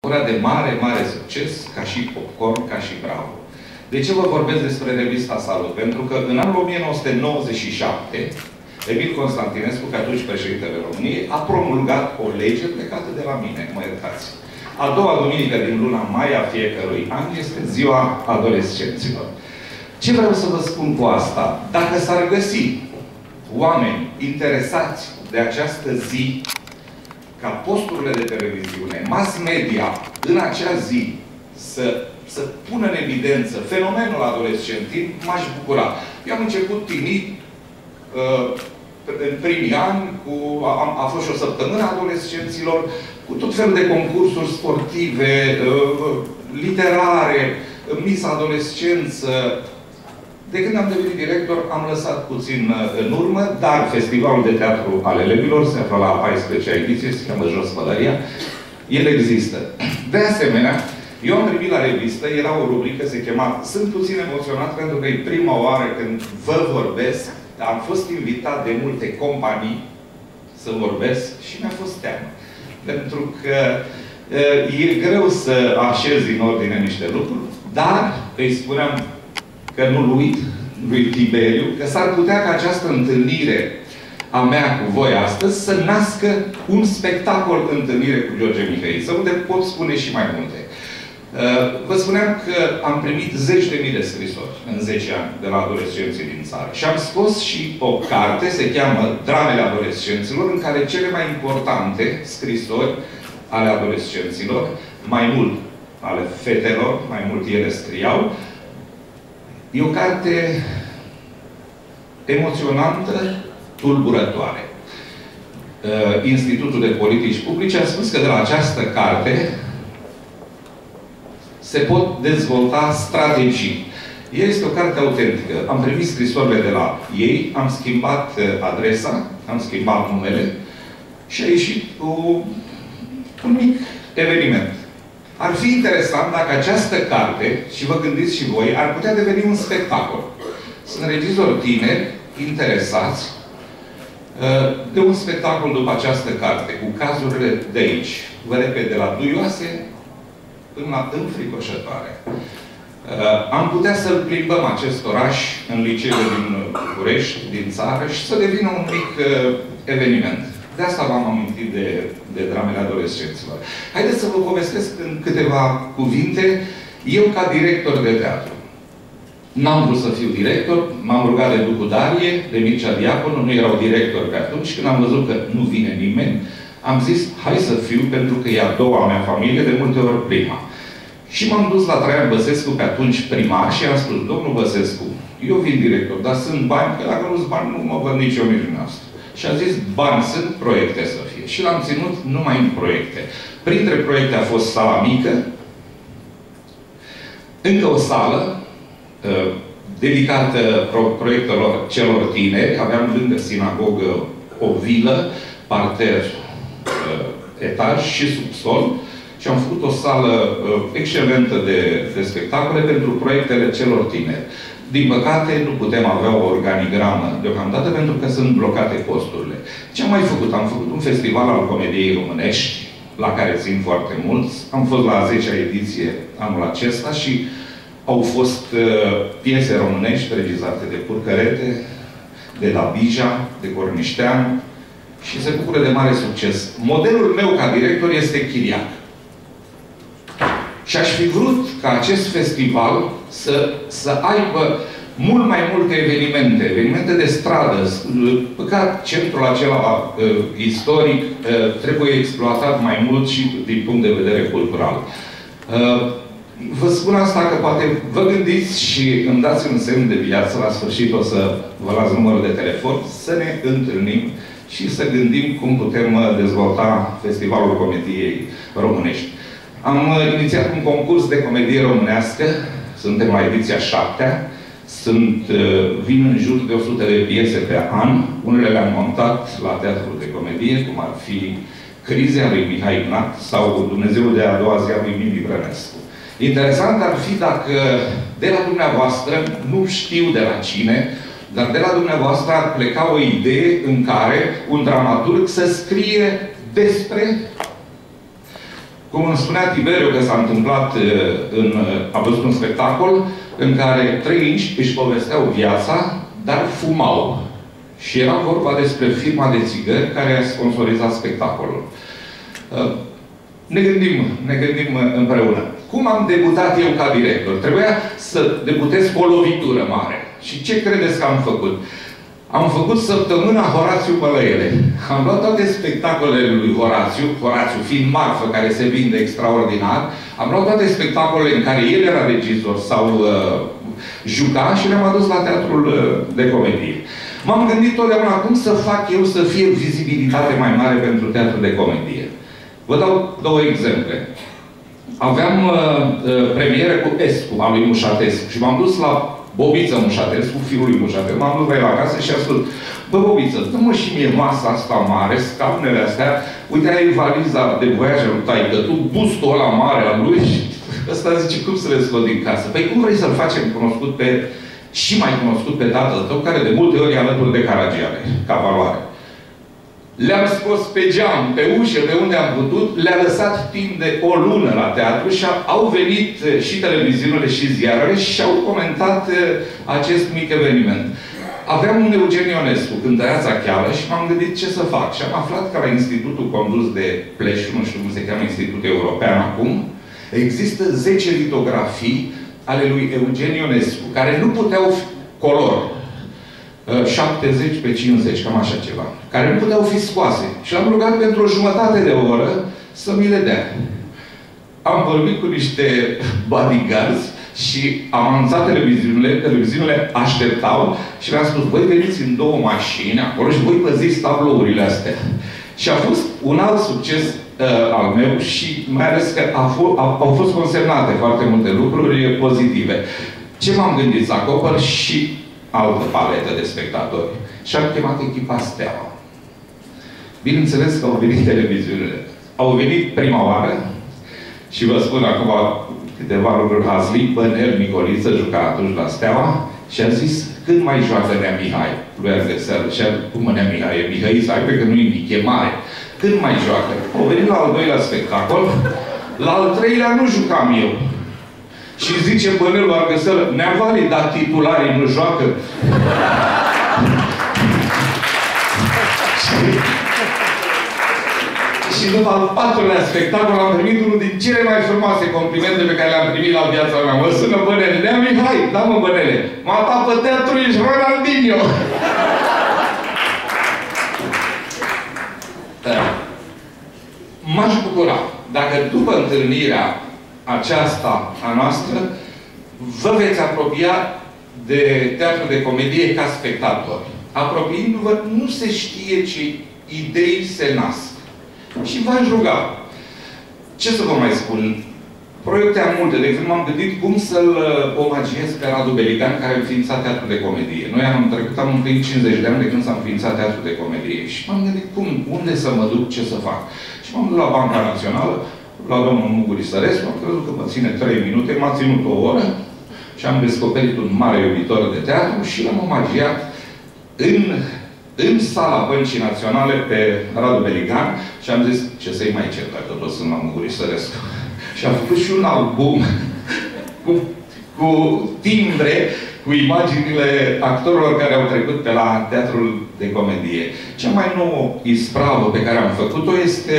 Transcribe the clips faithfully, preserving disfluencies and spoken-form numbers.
ora de mare, mare succes, ca și Popcorn, ca și Bravo. De ce vă vorbesc despre revista Salut? Pentru că în anul o mie nouă sute nouăzeci și șapte, Emil Constantinescu, ca atunci președintele României, a promulgat o lege plecată de la mine, mă iertați. A doua duminică din luna mai a fiecărui an este ziua adolescenților. Ce vreau să vă spun cu asta? Dacă s-ar găsi oameni interesați de această zi, ca posturile de televiziune, mass media, în acea zi, să, să pună în evidență fenomenul adolescentin, m-aș bucura. Eu am început timid, uh, în primii ani, cu, a, a fost și o săptămână a adolescenților, cu tot felul de concursuri sportive, uh, literare, Miss Adolescență. De când am devenit director, am lăsat puțin în urmă, dar Festivalul de Teatru al Elevilor se află la a paisprezecea ediție, se cheamă Jos Pălăria. El există. De asemenea, eu am primit la revistă, era o rubrică, se chema Sunt puțin emoționat pentru că e prima oară când vă vorbesc. Am fost invitat de multe companii să vorbesc și mi-a fost teamă. Pentru că e greu să așezi în ordine niște lucruri, dar îi spuneam că nu-l uit, lui Tiberiu, că s-ar putea ca această întâlnire a mea cu voi astăzi să nască un spectacol întâlnire cu George Mihail, să unde pot spune și mai multe. Vă spuneam că am primit zeci de mii de scrisori în zece ani de la adolescenții din țară. Și am scos și o carte, se cheamă Dramele adolescenților, în care cele mai importante scrisori ale adolescenților, mai mult ale fetelor, mai mult ele scriau. E o carte emoționantă, tulburătoare. Institutul de Politici Publice a spus că de la această carte se pot dezvolta strategii. Ea este o carte autentică. Am primit scrisorile de la ei, am schimbat adresa, am schimbat numele și a ieșit o, un mic eveniment. Ar fi interesant dacă această carte, și vă gândiți și voi, ar putea deveni un spectacol. Sunt regizori tineri, interesați, de un spectacol după această carte, cu cazurile de aici. Vă repet, de la duioase până la înfricoșătoare. Am putea să-l plimbăm acest oraș în liceele din București, din țară, și să devină un mic eveniment. De asta v-am amintit de, de Dramele adolescenților. Haideți să vă povestesc în câteva cuvinte, eu ca director de teatru. N-am vrut să fiu director, m-am rugat de Ducu Darie, de Mircea Diaconu, nu erau directori pe atunci, când am văzut că nu vine nimeni, am zis, hai să fiu, pentru că e a doua mea familie, de multe ori prima. Și m-am dus la Traian Băsescu, pe atunci primar, și am spus, domnul Băsescu, eu vin director, dar sunt bani, că dacă nu-s bani, nu mă văd nici eu, nici dumneavoastră. Și a zis, bani sunt, proiecte să fie. Și l-am ținut numai în proiecte. Printre proiecte a fost sala mică, încă o sală, uh, dedicată pro proiectelor celor tineri. Aveam lângă sinagogă o vilă, parter, uh, etaj și subsol. Și am făcut o sală uh, excelentă de, de spectacole pentru proiectele celor tineri. Din păcate, nu putem avea o organigramă deocamdată pentru că sunt blocate costurile. Ce am mai făcut? Am făcut un festival al comediei românești, la care țin foarte mulți. Am fost la a zecea ediție anul acesta și au fost uh, piese românești regizate de Purcărete, de Dabija, de Cornișteanu și se bucură de mare succes. Modelul meu ca director este Chiriac. Și aș fi vrut ca acest festival să, să aibă mult mai multe evenimente, evenimente de stradă. Păcat, centrul acela uh, istoric uh, trebuie exploatat mai mult și din punct de vedere cultural. Uh, vă spun asta că poate vă gândiți și îmi dați un semn de viață, la sfârșit o să vă las numărul de telefon, să ne întâlnim și să gândim cum putem dezvolta Festivalul Comediei Românești. Am inițiat un concurs de comedie românească, suntem la ediția șaptea, sunt, vin în jur de o sută de piese pe an, unele le-am montat la Teatrul de Comedie, cum ar fi Crize a lui Mihai Ignat sau Dumnezeul de a doua zi a lui Mimi Brănescu. Interesant ar fi dacă de la dumneavoastră, nu știu de la cine, dar de la dumneavoastră ar pleca o idee în care un dramaturg să scrie despre Cum îmi spunea Tiberiu că s-a întâmplat, în, a văzut un spectacol în care trei inși își povesteau viața, dar fumau. Și era vorba despre firma de țigări care a sponsorizat spectacolul. Ne gândim, ne gândim împreună. Cum am debutat eu ca director? Trebuia să debutez cu o lovitură mare. Și ce credeți că am făcut? Am făcut săptămâna Horațiu Pălăiele. Am luat toate spectacolele lui Horațiu, Horațiu fiind marfă care se vinde extraordinar, am luat toate spectacolele în care el era regizor sau uh, juca și le-am adus la teatrul uh, de comedie. M-am gândit totdeauna cum să fac eu să fie vizibilitate mai mare pentru teatrul de comedie. Vă dau două exemple. Aveam uh, uh, premiere cu Escu, al lui Mușatescu, și m-am dus la Bobiță Mușatescu, fiul lui Mușatescu. M-am dus la el acasă și a spus: bă, Bobiță, dă-mă și mie masa asta mare, scaunele astea, uite, ai valiza de voiaj al lui taică, tu bustul ăla mare al lui. Și ăsta zice: cum să le scot din casă? Păi cum vrei să-l facem cunoscut pe, și mai cunoscut pe tatăl tău, care de multe ori e alături de Caragiale, ca valoare? Le-am scos pe geam, pe ușă, pe unde am putut, le-a lăsat timp de o lună la teatru și au venit și televiziunile și ziarele și au comentat acest mic eveniment. Aveam un Eugen Ionescu, cântăreața cheală, și m-am gândit ce să fac. Și am aflat că la institutul condus de Pleșu, nu știu cum se cheamă Institutul European acum, există zece litografii ale lui Eugen Ionescu, care nu puteau fi color. șaptezeci pe cincizeci, cam așa ceva, care nu puteau fi scoase. Și l-am rugat pentru o jumătate de oră să mi le dea. Am vorbit cu niște bodyguards și am anunțat televiziunile, televiziunile așteptau și le-am spus: voi veniți în două mașini acolo și voi păziți tablourile astea. Și a fost un alt succes uh, al meu și mai ales că a a, au fost consemnate foarte multe lucruri pozitive. Ce m-am gândit să acopăr? Și altă paletă de spectatori. Și am chemat echipa Steaua. Bineînțeles că au venit televiziunile. Au venit prima oară și vă spun acum câteva lucruri hazli. Bănel Nicoliță juca atunci la Steaua și a zis: când mai joacă Nea Mihai? Lui Argăsel. Și a zis: cum Nea Mihai? E Mihăiță, hai că nu e mic, e mare. Când mai joacă? Au venit la al doilea spectacol. La al treilea nu jucam eu. Și zice Bănelul Argăsel: Nea Vali, dar titularii nu joacă. și, și după al patrulea spectacol am primit unul din cele mai frumoase complimente pe care le-am primit la viața mea. Mă sună Bănele: Nea Mihai, da mă Bănele, m-a dat pe teatru, ești Ronaldinho. M-aș bucura dacă după întâlnirea aceasta a noastră vă veți apropia de teatru de comedie ca spectator. Apropiindu-vă, nu se știe ce idei se nasc. Și v-aș ruga. Ce să vă mai spun? Proiecte am multe. De exemplu, m-am gândit cum să-l omagiez pe Radu Beligan, care a înființat teatru de comedie. Noi am trecut, am împlinit cincizeci de ani de când s-a înființat teatru de comedie. Și m-am gândit cum, unde să mă duc, ce să fac. Și m-am dus la Banca Națională, la domnul Muguri Sărescu, am crezut că mă ține trei minute, m-a ținut o oră și am descoperit un mare iubitor de teatru și l-am omagiat în, în sala Băncii Naționale pe Radu Beligan și am zis: ce să-i mai cer dacă toți sunt la Muguri Sărescu. Și am făcut și un album cu, cu timbre, cu imaginile actorilor care au trecut pe la teatrul de comedie. Cea mai nouă ispravă pe care am făcut-o este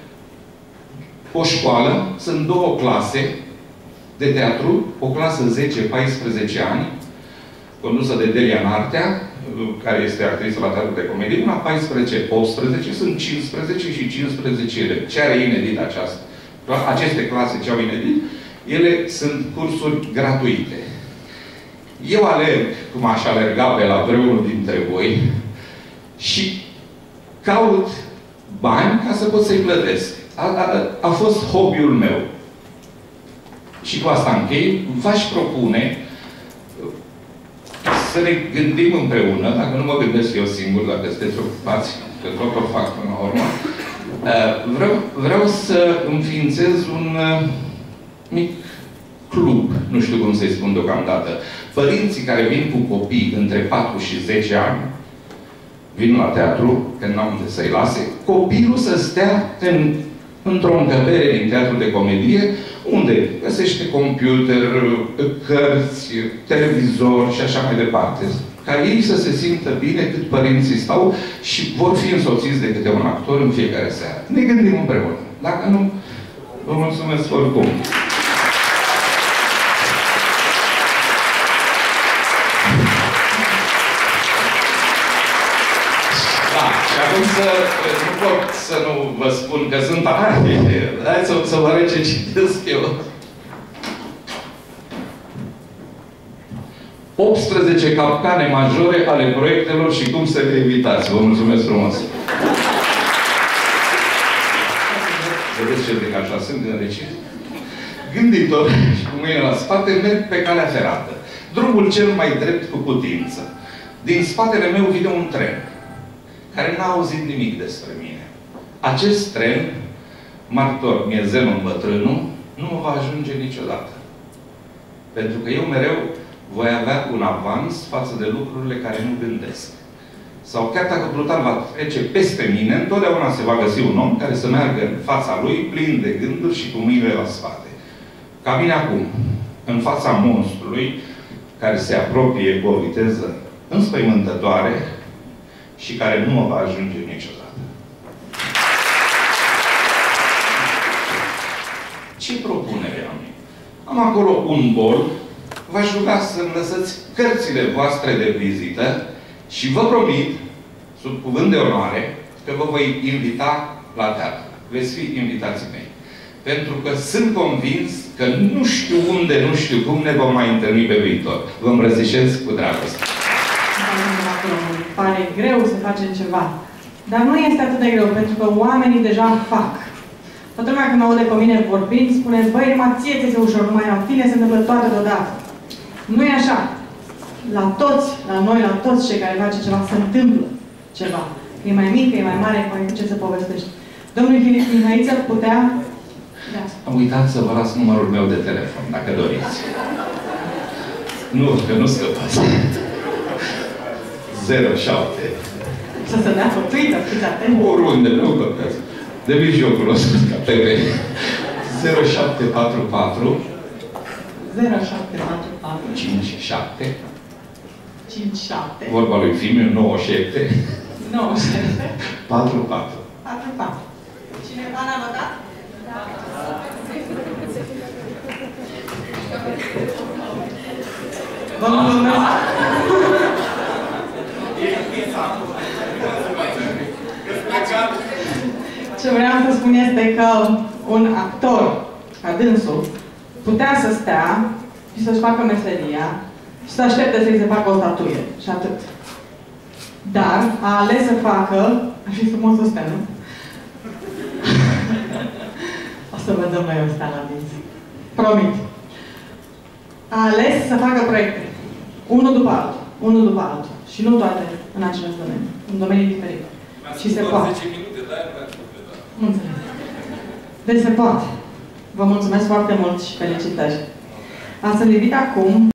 o școală, sunt două clase de teatru, o clasă zece paisprezece ani, condusă de Delia Nartea, care este actriță la teatru de comedie, una paisprezece optsprezece, sunt cincisprezece și cincisprezece elevi. Ce are inedit aceasta? Aceste clase ce au inedit, ele sunt cursuri gratuite. Eu alerg, cum aș alerga pe la vreunul dintre voi, și caut bani ca să pot să-i plătesc. A, a, a fost hobby-ul meu. Și cu asta închei. V-aș propune să ne gândim împreună, dacă nu mă gândesc eu singur, dacă sunteți ocupați, că tot o fac până la urmă, vreau, vreau să înființez un mic club, nu știu cum să-i spun deocamdată. Părinții care vin cu copii între patru și zece ani, vin la teatru, că n-au unde să-i lase, copilul să stea în, într-o încăpere din teatru de comedie, unde găsește computer, cărți, televizor și așa mai departe. Ca ei să se simtă bine cât părinții stau și vor fi însoțiți de câte un actor în fiecare seară. Ne gândim împreună. Dacă nu, vă mulțumesc oricum. Da, și acum să, nu pot să nu vă spun că sunt tare. Hai să, să vă arăt ce citesc eu. optsprezece capcane majore ale proiectelor și cum să le evitați. Vă mulțumesc frumos! Vedeți ce de așa sunt gândit? Gânditor și cu mâine la spate merg pe calea ferată. Drumul cel mai drept cu putință. Din spatele meu vine un tren care n-a auzit nimic despre mine. Acest tren, martor mi-e Zenon bătrânul, nu mă va ajunge niciodată. Pentru că eu mereu voi avea un avans față de lucrurile care nu gândesc. Sau chiar dacă Plutar va trece peste mine, întotdeauna se va găsi un om care să meargă în fața lui, plin de gânduri și cu mâinile la spate. Ca mine acum, în fața monstrului, care se apropie cu o viteză înspăimântătoare și care nu mă va ajunge niciodată. Ce propunere am? Am acolo un bol. V-aș ruga să-mi lăsați cărțile voastre de vizită și vă promit, sub cuvânt de onoare, că vă voi invita la teatru. Veți fi invitații mei. Pentru că sunt convins că nu știu unde, nu știu cum ne vom mai întâlni pe viitor. Vă îmbrățișez cu dragoste. Pare greu să facem ceva. Dar nu este atât de greu, pentru că oamenii deja fac. Toată lumea când mă aude pe mine vorbind, spune, băi, numai ție ți-e ușor, numai la tine se întâmplă toate deodată. Nu e așa. La toți, la noi, la toți cei care face ceva, se întâmplă ceva. Că e mai mic, că e mai mare, că e ce să povestești. Domnul Mihaiță putea... Da. Am uitat să vă las numărul meu de telefon, dacă doriți. Nu, că nu scăpați. zero șapte. Să se dea fătuită, fiți atent. Oriunde, nu contează. De mijlocul o să ca T V. zero șapte patru patru zero șapte patru patru cinci șapte cinci șapte vorba lui Fimiu nouă șapte nouă șapte patru patru patru patru. Cineva n-a votat? Da. Vă mulțumesc! Ce vreau să spun este că un actor ca dânsul putea să stea și să-și facă meseria și să aștepte să-i se facă o statuie. Și atât. Dar a ales să facă... Ar fi frumos să stea, nu? O să vă dăm noi o stea la dinți. Promit. A ales să facă proiecte. Unul după altul. Unul după altul. Și nu toate în același domeniu. În domenii diferite. Și se poate. Mulțumesc. Deci se poate. Vă mulțumesc foarte mult și felicitări. Am să-l invit acum